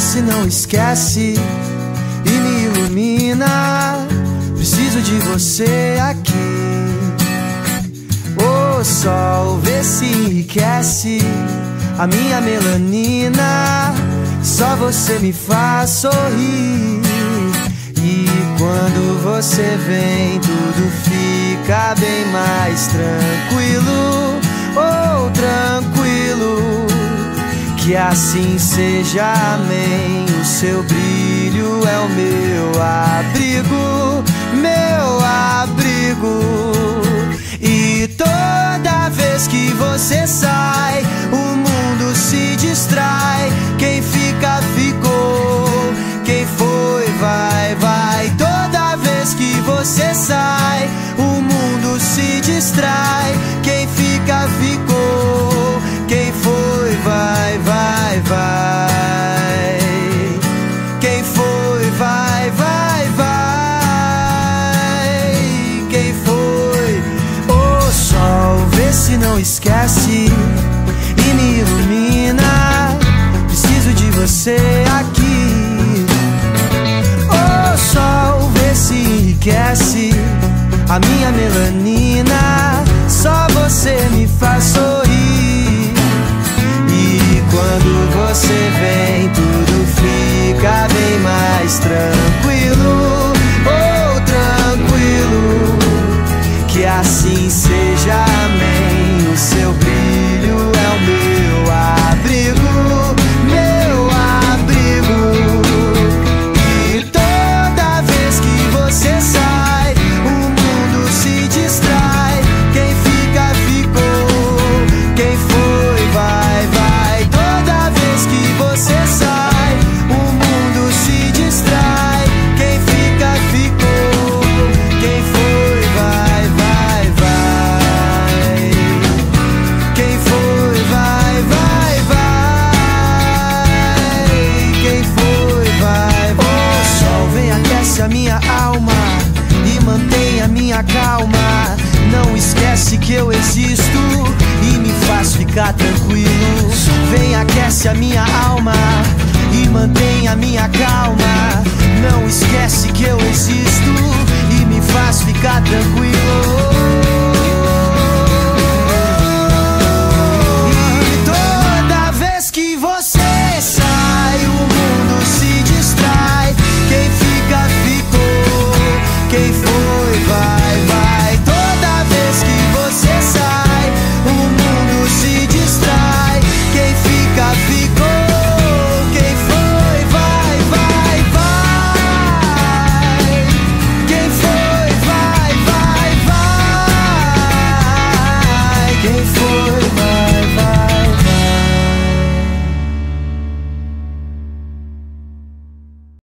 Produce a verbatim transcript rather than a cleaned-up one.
se não esquece e me ilumina. Preciso de você aqui. O sol vê se enriquece a minha melanina. Só você me faz sorrir. E quando você vem, tudo fica bem mais tranquilo. Oh, tranquilo. Que assim seja, amém. O seu brilho é o meu abrigo, meu abrigo. E toda vez que você sai, o mundo se distrai. Quem fica, ficou. Quem foi, vai, vai. Toda vez que você sai, o mundo se distrai. Quem fica, ficou. Quem foi, vai, vai, vai. Quem foi, vai, vai, vai. Quem foi? O sol vê se não esquece e me ilumina. Preciso de você aqui. O sol vê se enriquece a minha melanina. Só você me faz sorrir. E quando você vem, tudo fica bem mais tranquilo. Oh, tranquilo. Que assim seja, amém. O seu brilho é o meu abrigo, meu abrigo. E toda vez que você sai, o mundo se distrai. Quem fica, ficou. Quem foi, vai, vai. Toda vez que você sai, o mundo se distrai. Quem fica, ficou. Quem foi, vai, vai, vai. Quem foi, vai, vai, vai. Quem foi, vai, vai. O sol vem, aquece a minha alma e mantém a minha calma. Não esquece que eu existo e me faz ficar tranquilo. Vem, aquece a minha alma e mantém a minha calma. Não esquece que eu existo e me faz ficar tranquilo.